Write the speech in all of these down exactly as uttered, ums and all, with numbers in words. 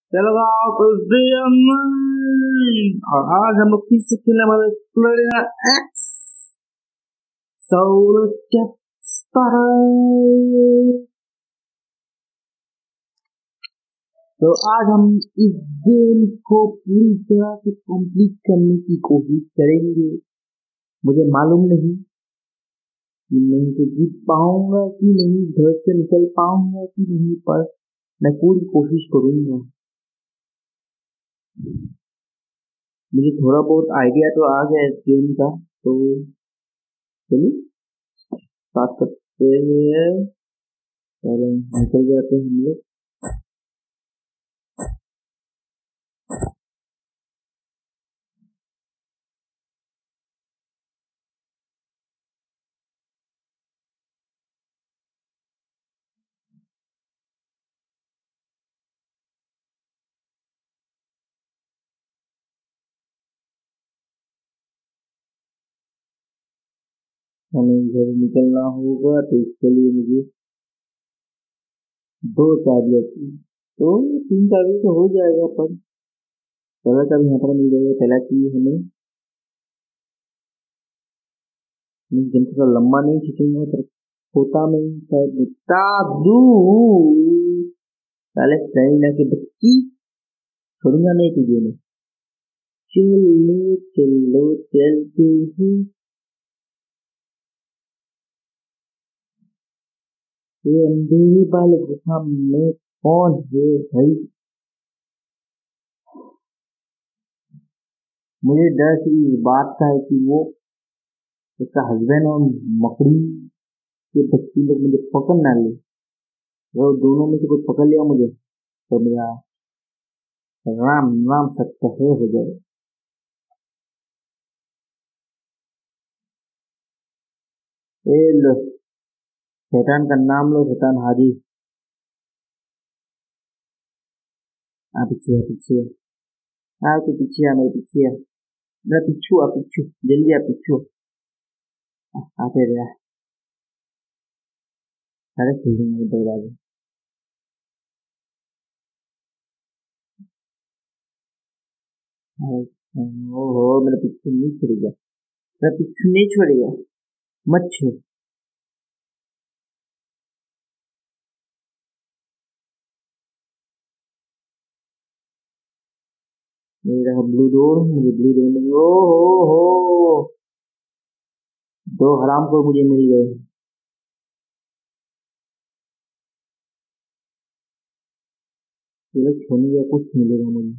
चलो गाओ कुछ दियम। और आज हम लोग फिर से खेलने वाले स्लेंडरिना एक्स सोल कैप्टर। तो आज हम इस गेम को पूरी तरह से कंप्लीट करने की कोशिश करेंगे। मुझे मालूम नहीं कि मैं इसे जीत पाऊंगा कि नहीं, घर से निकल पाऊंगा कि नहीं, पर मैं पूरी कोशिश करूंगा। मुझे थोड़ा बहुत आइडिया तो आ गया इस गेम का, तो चलिए स्टार्ट करते हैं। पहले निकल जाते हैं हम लोग। हमें घर निकलना होगा, तो इसके लिए मुझे दो चाबियां चाहिए। तो तीन चाबी तो हो जाएगा, पर पहला चाबी यहाँ पर मिल जाएगा। पहला चाहिए हमें, गेम थोड़ा लंबा नहीं खींचूंगा, पर छोटा में ही शायद बता दूं। पहले स्लेंडरिना की बच्ची छोड़ूंगा नहीं तुझे मैं। चलो चलो चलते हैं। ये अंधेरे वाले गुफा में कौन है भाई? मुझे डर इस बात का है कि वो उसका हस्बैंड और मकड़ी के बच्ची लोग मुझे पकड़ ना ले। वो दोनों में से कुछ पकड़ लिया मुझे तो मेरा राम नाम सत्य है हो जाए। ए लो, शैतान का नाम लो, शैतान हाजी। आ पीछे आ पीछे आ, तो पीछे आ, मेरे पीछे आ, मेरा पिछू आ, पिछू जल्दी आ, पिछू आते रहा। सारे खोल दूंगा दरवाजे। ओहो, मेरा पिछू नहीं छोड़ेगा, मेरा पिछू नहीं छोड़ेगा। मत छोड़। मेरा ब्लू डोर, मुझे ब्लू डोर मिल। ओ हो हो, दो हराम को मुझे मिल गए। ये लोग छोड़ने का कुछ मिलेगा मुझे,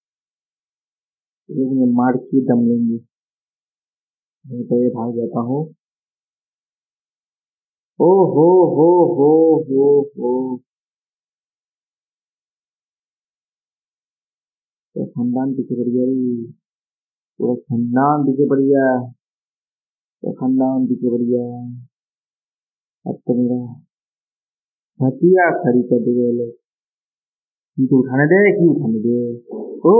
ये लोग मुझे मार के दम लेंगे। मैं तो ये भाग जाता हूँ। ओ हो हो हो हो हो, तो खानदान पीछे पड़ गया रे। पूरा खानदान पीछे पड़ गया, तो खानदान पीछे पड़ गया। अब तो मेरा हथिया खड़ी कर दे गए लोग। की तो उठाने दे, की उठाने दे। Oh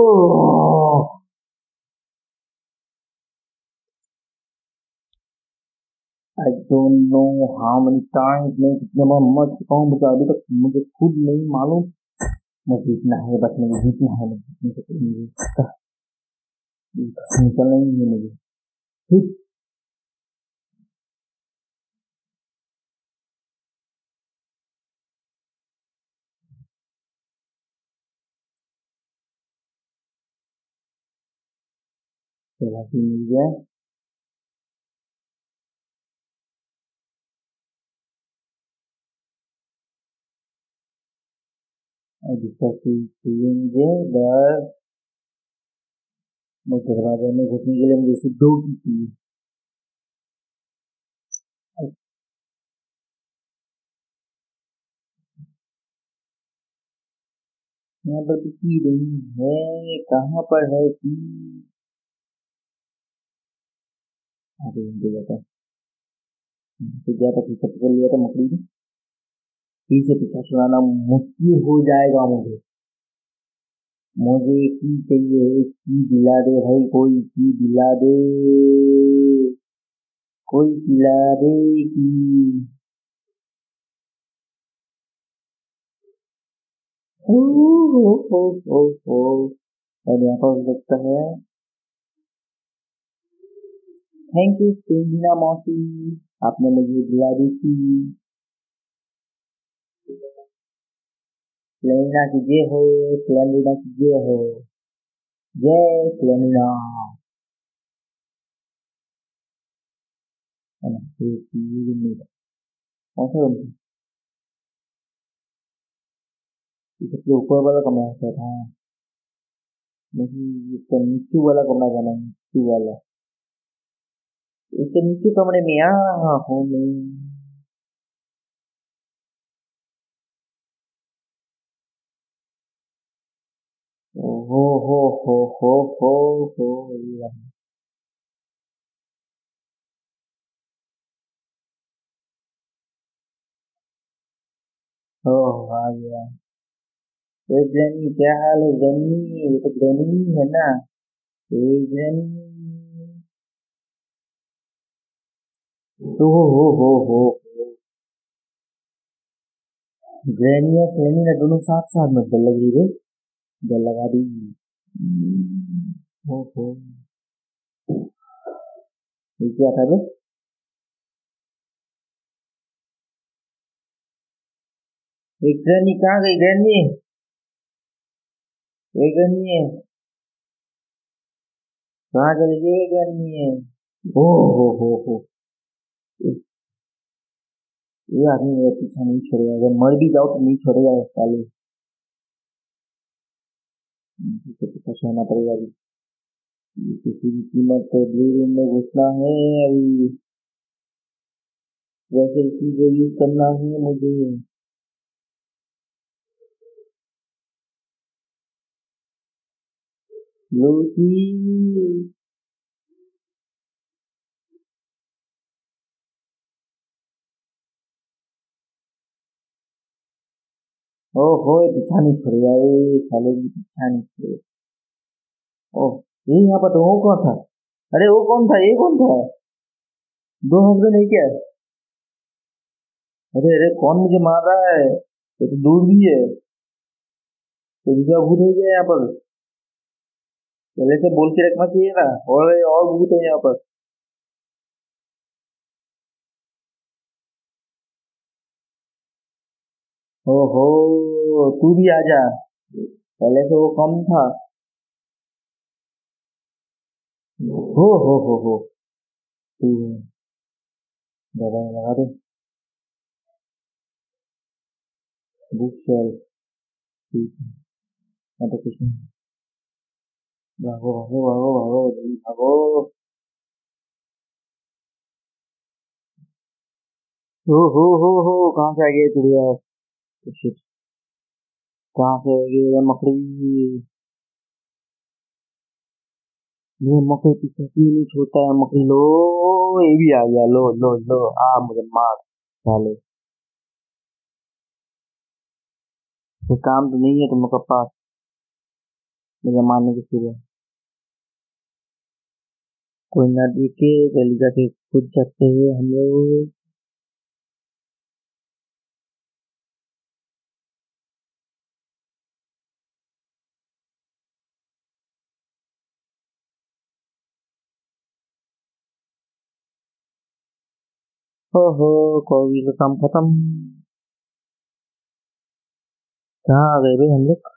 I don't know how many times मैं कितने बार मर चुका हूँ, मुझे अभी तक मुझे खुद नहीं मालूम। मुझे जीतना है, बस मुझे जीतना है, मुझे जीतने से कोई नहीं जीतता। निकलना ही है मुझे। ठीक, चला भी मिल गया। और दूसरा चीज चाहिए मुझे, बस मुझे दरवाजे में घुसने के लिए मुझे सिर्फ दो की चाहिए। यहाँ पर तो की नहीं है, कहाँ पर है की? अरे मुझे जाता तो गया था, पीछे पकड़ लिया था मकड़ी ने। फिर से पीछा छुड़ाना मुश्किल हो जाएगा मुझे। मुझे की चाहिए, की दिला दे भाई, कोई की दिला दे, कोई दिला दे की। ओ हो हो हो हो। और यहाँ पर लगता है थैंक यू स्लेंड्रिना मौसी, आपने मुझे दिला दी थी। स्लेंड्रिना की जय हो, स्लेंड्रिना की जय हो, जय स्लेंड्रिना। है ना, ये चीज नहीं है। कौन सा रूम था? ये सबसे ऊपर वाला कमरा था। हाँ, नहीं, इसका नीचे वाला कमरा जाना है, नीचे वाला। इसके नीचे कमरे में यहाँ हूँ मैं। ओ हो हो हो हो हो हो, ये रहा। ओह आ गया। ए ग्रैनी, क्या हाल है ग्रैनी? ये तो ग्रैनी है ना। ए ग्रैनी। ओ हो हो हो हो। ग्रैनी और सैनी ने दोनों साथ साथ में गल लगी रे, गल लगा दी। हम्म, हो हो। ये क्या था बे? ए ग्रैनी कहाँ गई ग्रैनी? ए ग्रैनी कहाँ चली गई ग्रैनी? ओ हो हो हो। ये आदमी मेरा पीछा नहीं छोड़ेगा, अगर मर भी जाओ तो नहीं छोड़ेगा इस साले। तो पीछा सहना पड़ेगा अभी। ये किसी भी कीमत पे ब्लू रूम में घुसना है अभी। वैसे इसी को यूज करना है मुझे। लूसी। ओहो, ये पीछा नहीं छोड़ेगा, ये साले भी पीछा नहीं छोड़ेगा। ओह, ये यहाँ पर तो वो कौन था? अरे वो कौन था, ये कौन था? दो हफ्ते नहीं क्या? अरे अरे, कौन मुझे मार रहा है? ये तो दूर भी है। तो दूसरा भूत हो गया यहाँ पर। पहले से बोल के रखना चाहिए ना। और और भूत है यहाँ पर। ओहो, तू भी आजा। पहले से वो कम था। हो हो हो हो। तू दवा लगा दे। बुक चल। ठीक है। मैं तो कुछ नहीं। भागो भागो भागो भागो जल्दी भागो। हो हो हो हो, कहाँ से आ गई चिड़िया? Shit, कहाँ से आ गई ये मकड़ी? ये मकड़ी पीछे क्यों नहीं छोड़ता है मकड़ी? लो, ये भी आ गया। लो लो लो, आ मुझे मार साले। ये काम तो नहीं है तुम लोग के पास मुझे मारने की सिवा। कोई ना देखे, जल्दी जाके खुद जाते हैं हम लोग। हो हो, कोई का काम खत्म। कहाँ आ गए भाई हम लोग?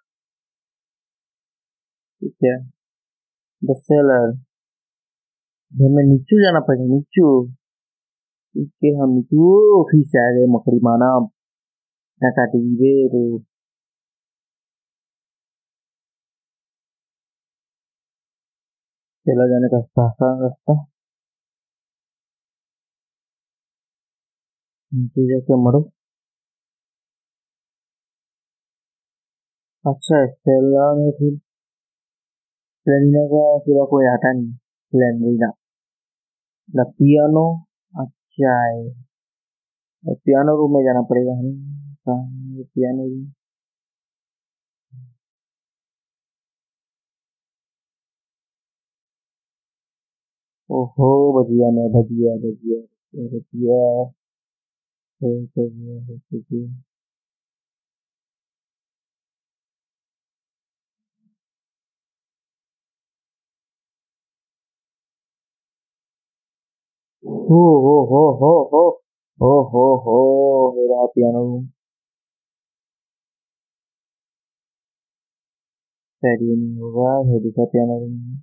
ठीक है। The cellar. हमें नीचू जाना पड़ेगा, नीचू। ठीक है, हम नीचू। फिर से आ गए मकड़ी माना। क्या काटेंगे तो? चला जाने का रास्ता रास्ता। नीचे जाके मरो। अच्छा, सेलर में फिर स्लेंडरिना का सिवा कोई आता नहीं। Slendrina the piano. अच्छा है। पियानो रूम में जाना पड़ेगा हमें। कहाँ है पियानो रूम? ओहो, भजिया में भजिया भजिया भजिया भजिया भजिया। हो हो हो हो हो हो हो हो मेरा पियानो शायद ये नहीं होगा। हेडी का piano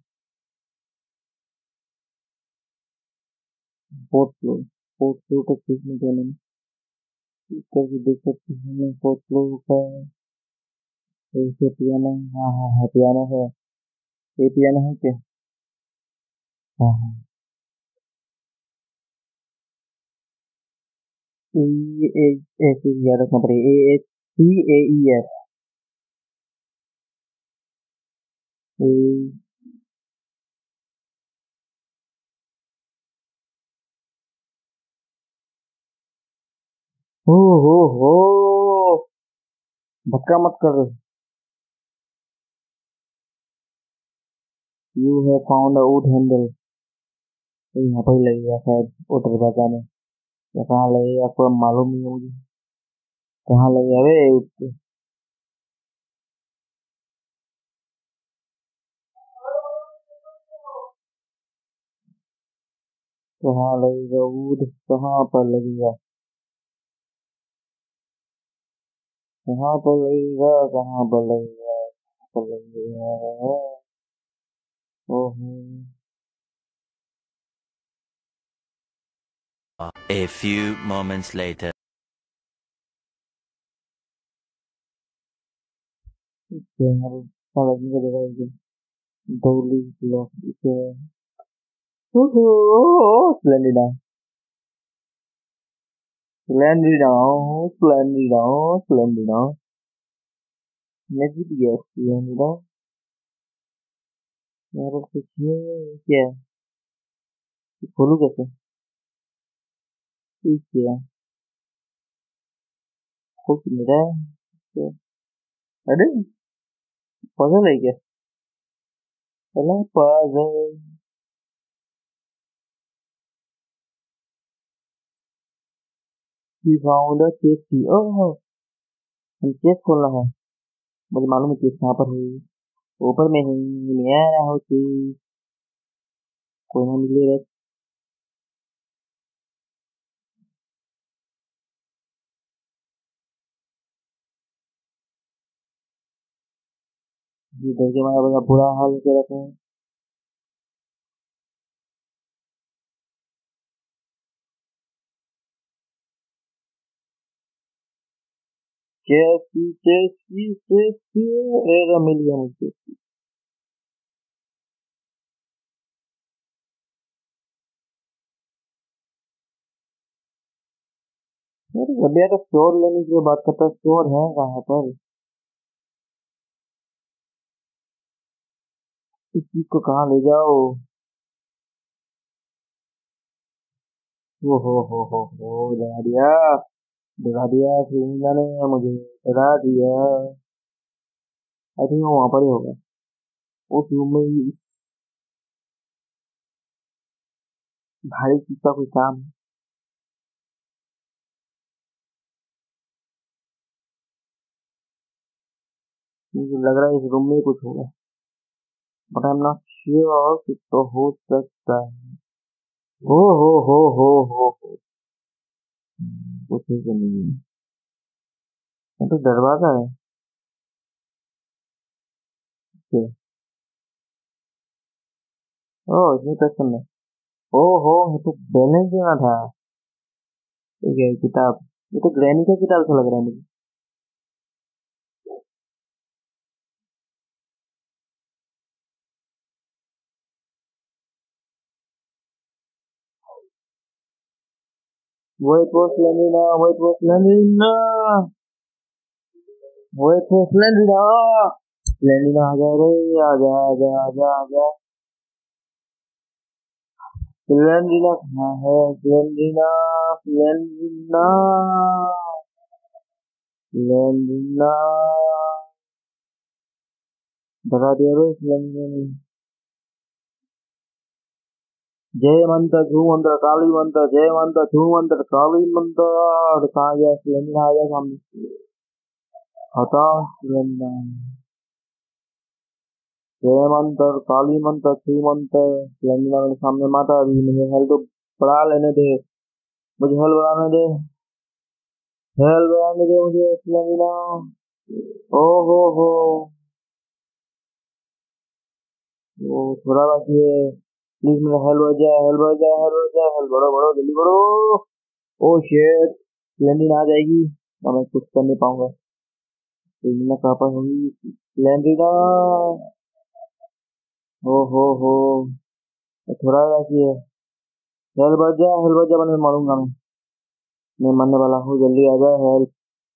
fourth floor. Fourth floor का सीखने के लिए करके देख सकते हैं फोर्थ फ्लोर का ऐसे पियानो। हाँ हाँ हाँ पियानो है। ये पियानो है क्या? हाँ हाँ। ए ए ऐसे याद रखना पड़ेगा। A H C A E S A. हो हो हो धक्का मत कर। You have found a wood handle. यहाँ पर ही लगेगा शायद वो दरवाजा में या कहाँ लगेगा आपको मालूम नहीं है मुझे। कहाँ लगेगा वे? कहाँ लगेगा वुड? कहाँ पर लगेगा? कहाँ पर लगेगा? कहाँ पर लगेगा? कहाँ पर लगेगा? ओहो। A few moments later. इसके यहाँ पर कहाँ लगेगा दरवाजा? डोली लॉक इसे। ओहो स्प्लेंडिडा स्प्लेंडिडा स्प्लेंडिडा स्प्लेंडिडा। मैं जीत गया स्प्लेंडिडा। यहाँ पर कुछ है क्या? खोलू कैसे? ठीक है। कुछ नहीं रहा है। अरे पजल है क्या? चला puzzle. We found a chess key. ओह हम चेस खोलना है। मुझे मालूम है चेस कहाँ पर है। ऊपर में है। ले आया हो चेस। कोई ना मिलेगा। ये डर के मारा बड़ा बुरा हाल कर रखा है। चेस की चेस की चेस की। अरे मिल गया मुझे। अरे भैया तो स्टोर लेने की बात करता है। स्टोर है कहाँ पर? इस चीज को कहाँ ले जाओ? ओ हो हो हो हो डरा दिया। डरा दिया श्रीनिका ने मुझे। डरा दिया। आई थिंक वो वहां पर ही होगा। उस रूम में ही भारी चीज का कोई काम है। मुझे लग रहा है इस रूम में ही कुछ होगा। But I am not sure कुछ तो हो सकता है। हो हो हो हो हो हो। कुछ ही तो नहीं है। ये तो दरवाजा है। क्या? ओ इसमें क्वेश्चन है। ओ हो ये तो बैलेंस देना था। ठीक है किताब। ये तो ग्रैनी का किताब सा लग रहा है मुझे। Wait for Slendrina, wait for Slendrina, wait for Slendrina। Slendrina आ जा रे। आजा आजा आजा आजा। स्लेंड्रीना कहाँ है? Slendrina Slendrina Slendrina. डरा दिया रे स्लेंड्रीना ने। जय मंत्र झू मंत्र काली मंत्र जय मंत्र झू मंत्र काली मंत्र। कहाँ गया स्लेंड्रीना? आ गया सामने। हटा स्लेंड्रीना। जय मंत्र काली मंत्र झू मंत्र। स्लेंड्रीना मेरे सामने माता अभी मुझे हेल्प। बढ़ा लेने दे, मुझे हेल बढ़ाने दे, हेल बढ़ाने दे मुझे स्लेंड्रिना। ओ हो हो वो थोड़ा बाकी है, प्लीज मेरा हेल बढ़ जाए, हेल बढ़ जाए, हेल बढ़ जाए, हेल बढ़ो बढ़ो जल्दी बढ़ो। ओ शेट, स्लेंड्रिना आ जाएगी और मैं कुछ कर नहीं पाऊंगा। स्लेंड्रिना कहाँ पर होगी? स्लेंड्रिना, ओ हो हो थोड़ा बाकी है, हेल बढ़ जाए, हेल बढ़ जाए, मैं मारूंगा, मैं मैं मरने वाला हूँ, जल्दी आ जाए हेल।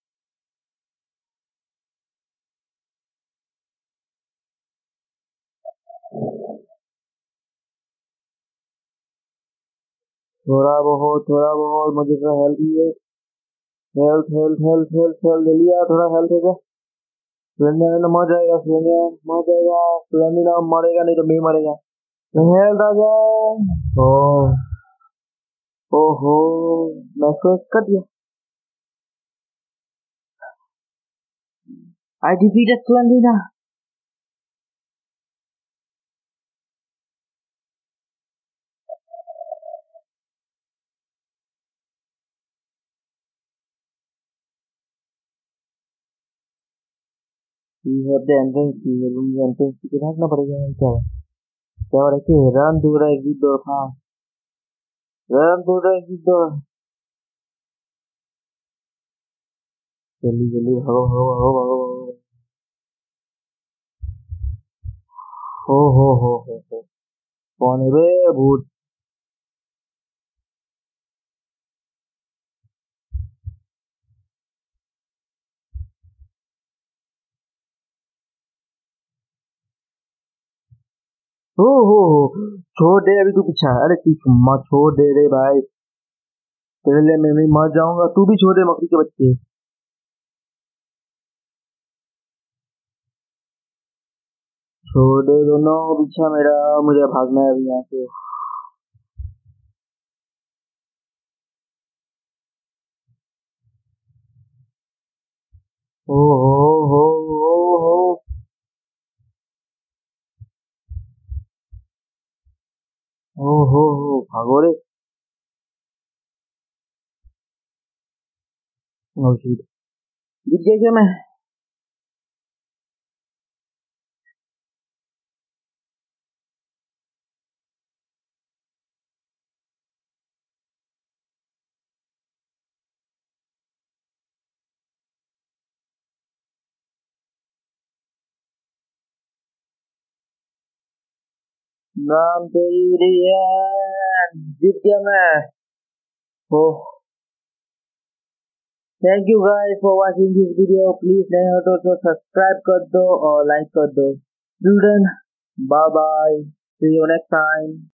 थोड़ा बहुत, थोड़ा बहुत मुझे तो हेल्प ही है, help help help help help जल्दी आ, थोड़ा हेल्प है। स्लेंडर मर जाएगा, स्लेंडर मर जाएगा, स्लेंडर मरेगा नहीं तो मैं मरेगा। हेल्प आ जाए। ओ ओहो, मैं इसको कर दिया। I defeated Slendrina. We have the entrance key, मुझे entrance key के भागना पड़ेगा। क्या हुआ? क्या हो रहा है कि रन दूर है, एग्जिट डोर, हाँ रन दूर है, एग्जिट डोर। जल्दी जल्दी भागो भागो भागो भागो भागो। हो हो हो हो हो कौन है बे? भूत। हो हो हो छोड़ दे अभी, तू पीछा, अरे तू मत छोड़ दे रे भाई, तेरे लिए मैं भी मर जाऊंगा, तू भी छोड़ दे मकड़ी के बच्चे। छोड़ दे दोनों, पीछा मेरा, मुझे भागना है अभी यहाँ से। ओ हो हो हो हो ओ हो हो भागो रे। ओ शिट, जीत गया क्या मैं? नाम तेरी है, जीत गया मैं। Oh thank you guys for watching this video, please नए हो तो, तो सब्सक्राइब कर दो और लाइक कर दो। Student, bye bye, see you next time.